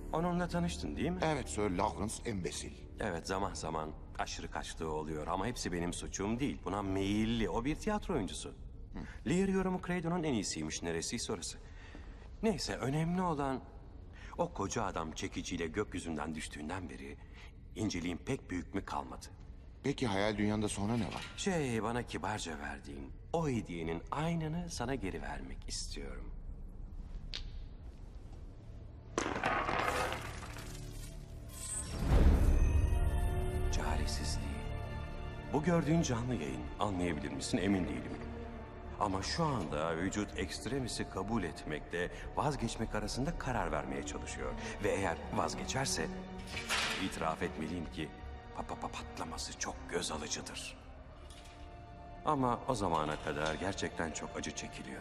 Onunla tanıştın değil mi? Evet, Sir Lawrence embesil. Evet, zaman zaman aşırı kaçtığı oluyor ama hepsi benim suçum değil. Buna meyilli. O bir tiyatro oyuncusu. Lear yorumu Credo'nun en iyisiymiş, neresiyse orası. Neyse, önemli olan o koca adam çekiciyle gökyüzünden düştüğünden beri inceliğin pek büyük mü kalmadı. Peki hayal dünyanda sonra ne var? Bana kibarca verdiğin o hediyenin aynını sana geri vermek istiyorum. Çaresizliği. Bu gördüğün canlı yayın. Anlayabilir misin emin değilim. Ama şu anda vücut ekstremisi kabul etmekle vazgeçmek arasında karar vermeye çalışıyor. Ve eğer vazgeçerse itiraf etmeliyim ki patlaması çok göz alıcıdır. Ama o zamana kadar gerçekten çok acı çekiliyor.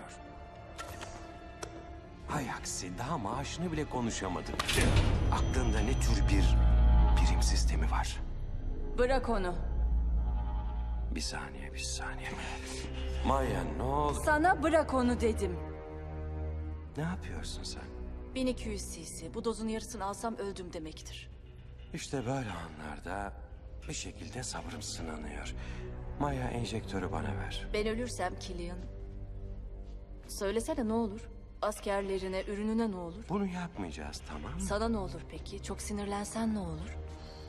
Hay aksi daha maaşını bile konuşamadı. Aklında ne tür bir birim sistemi var? Bırak onu. Bir saniye. Maya ne oldu? Sana bırak onu dedim. Ne yapıyorsun sen? 1200 cc. Bu dozun yarısını alsam öldüm demektir. İşte böyle anlarda bir şekilde sabrım sınanıyor. Maya enjektörü bana ver. Ben ölürsem Killian. Söylesene ne olur? Askerlerine, ürününe ne olur? Bunu yapmayacağız, tamam mı? Sana ne olur peki? Çok sinirlensen ne olur?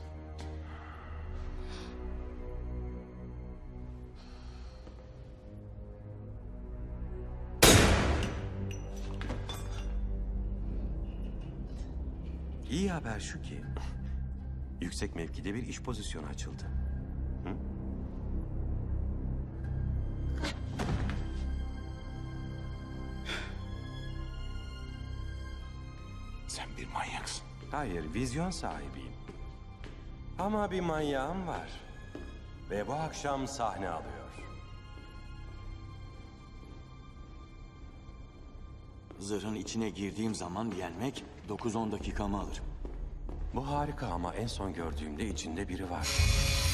İyi haber şu ki yüksek mevkide bir iş pozisyonu açıldı. Hı? Sen bir manyaksın. Hayır, vizyon sahibiyim. Ama bir manyağım var. Ve bu akşam sahne alıyor. Zırhın içine girdiğim zaman yenmek 9-10 dakikamı alır. Bu harika ama en son gördüğümde içinde biri var.